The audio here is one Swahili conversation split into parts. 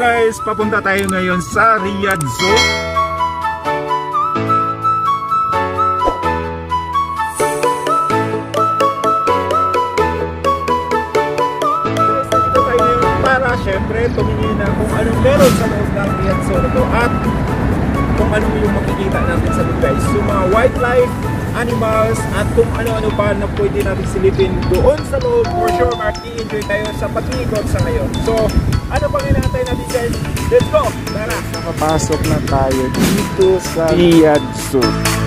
guys, papunta tayo ngayon sa Riyadh Zoo. Dito tayo ngayon para syempre tumingin na kung anong meron sa loob ng Riyadh Zoo na to at kung ano yung makikita natin sa loob guys. So mga wildlife, animals at kung ano-ano pa na pwede natin silipin doon sa loob. For sure, i-enjoy tayo sa pag-iikot sa ngayon. So, ano pang inaantay natin guys? Let's go! Tara! Nakapasok na tayo dito sa Riyadh Zoo.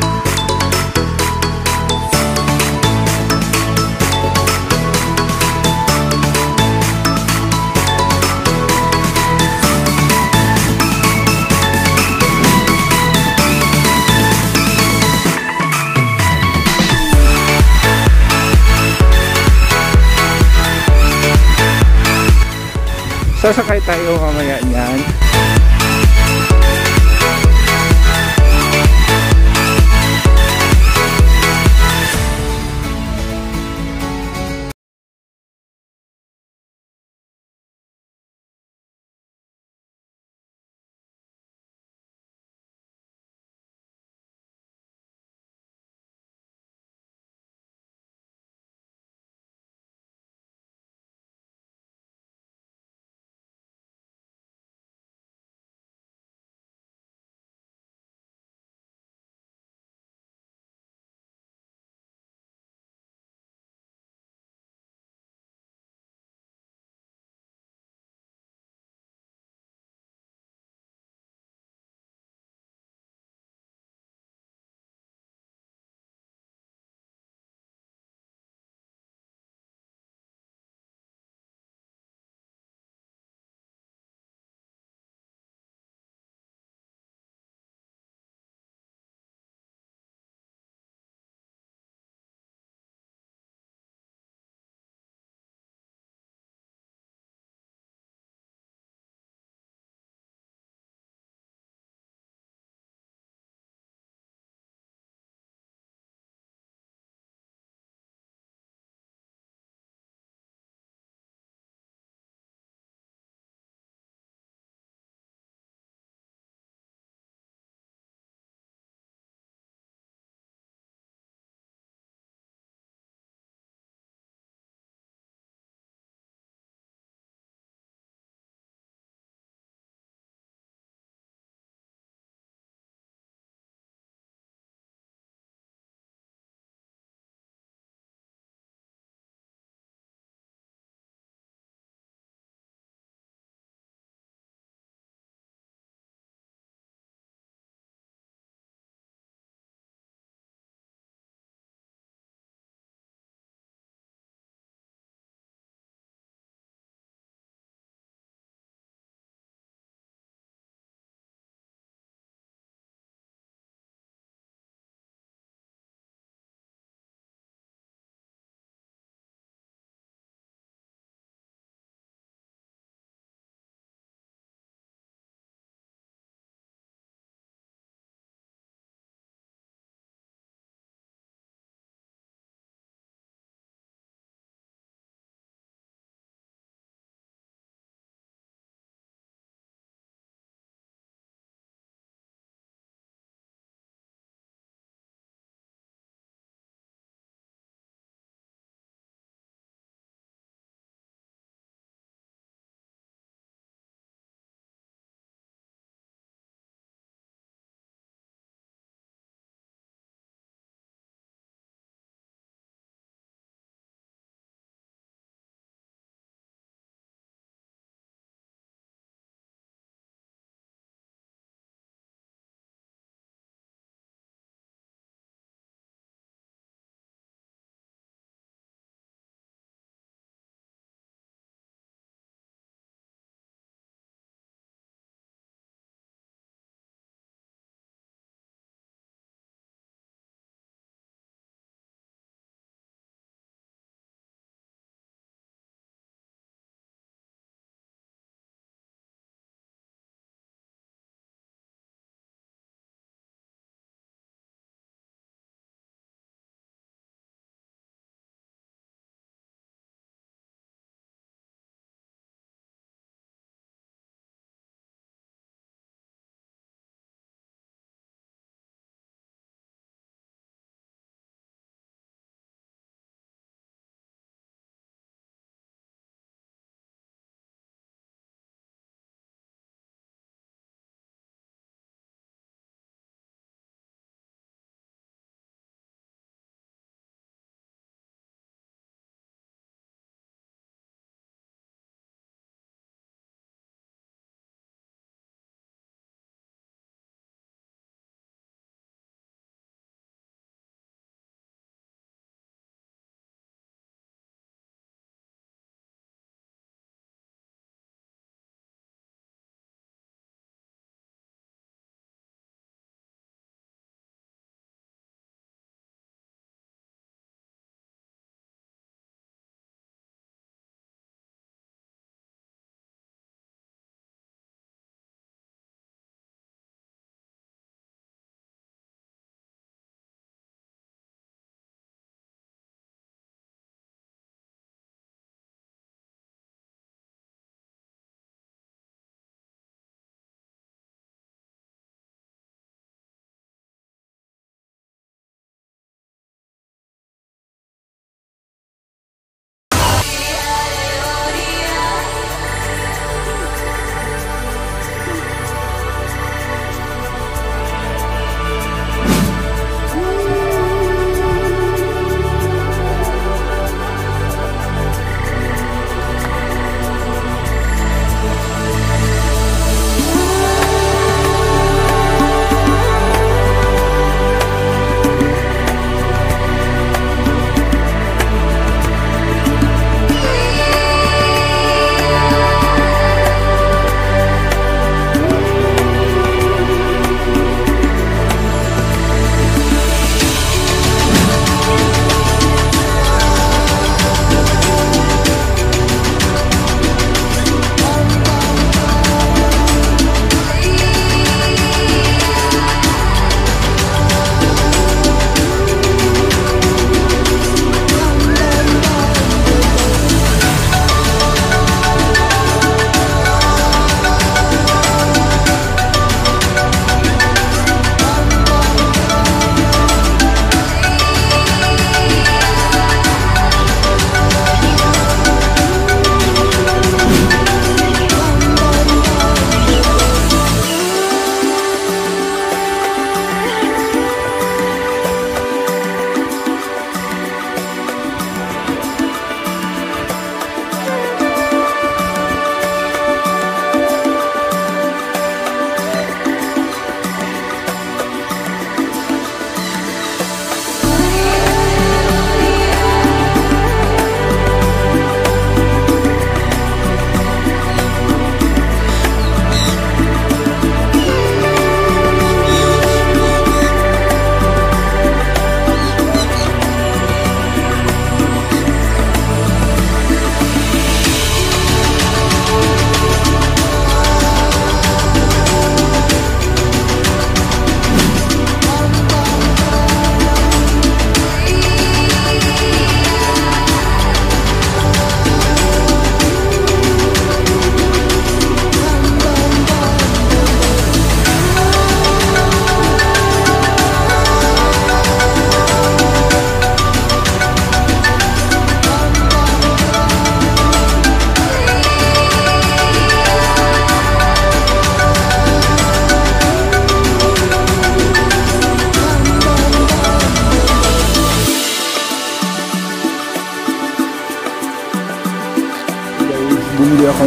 Sasakay tayo mamaya niyan.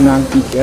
ng ticket.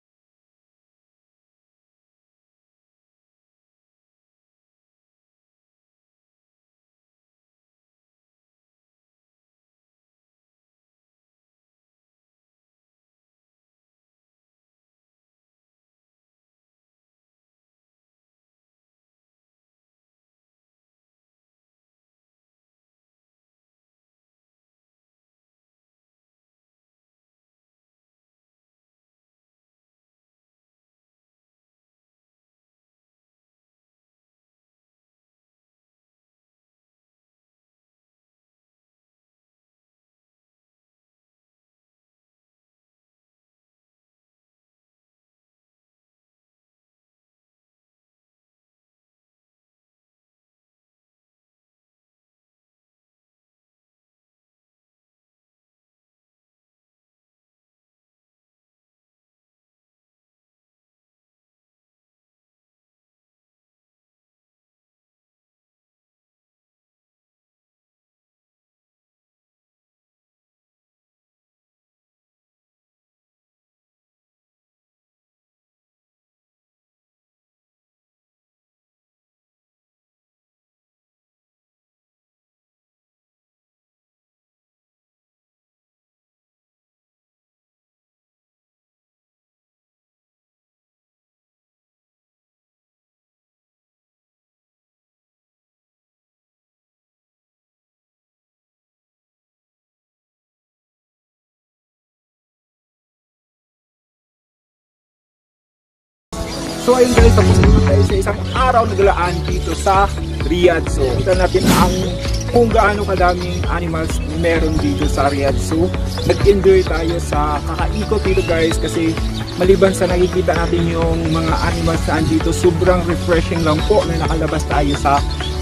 So ayun guys, tapos naman tayo sa isang araw na galaan dito sa Riyadh Zoo. Kita natin kung gaano kadaming animals meron dito sa Riyadh Zoo. Nag-enjoy tayo sa kakaikot dito guys, kasi maliban sa nakikita natin yung mga animals na andito, sobrang refreshing lang po na nakalabas tayo sa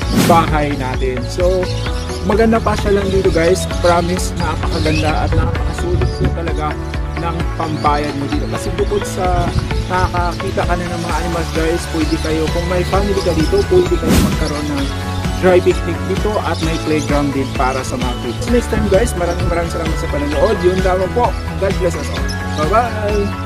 bahay natin. So maganda pa siya lang dito guys, promise, napakaganda at napakasulit po talaga ng pambayad mo dito, kasi bukod sa nakakita ka na ng mga animals guys, pwede kayo, kung may family ka dito, pwede kayo magkaroon ng dry picnic dito at may playground din para sa mga kids. Next time guys, maraming salamat sa panonood. Yun lamang po. God bless us all. Bye bye!